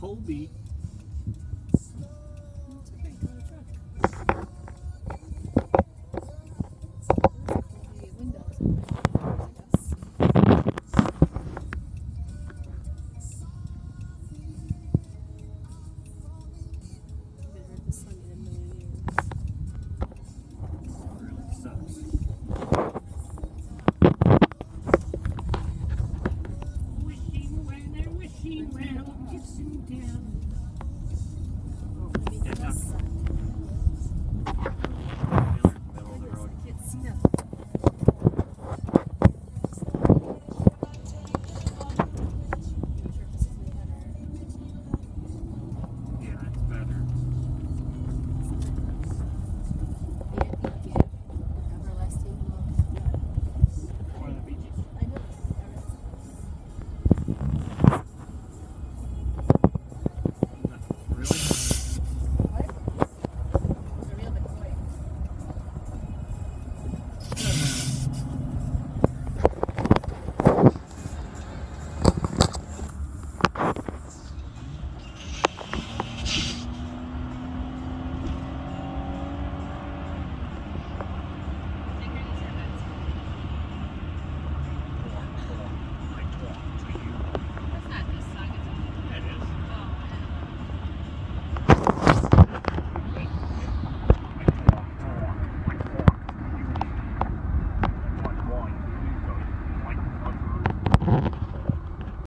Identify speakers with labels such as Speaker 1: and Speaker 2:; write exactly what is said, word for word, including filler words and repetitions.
Speaker 1: Colby.
Speaker 2: That's a pretty cool truck. Colby windows and I guess. I haven't heard this song in a million years.
Speaker 1: It really sucks. Wishing when they're wishing well, kissing down.
Speaker 2: I mean,
Speaker 1: Yeah,
Speaker 2: unless,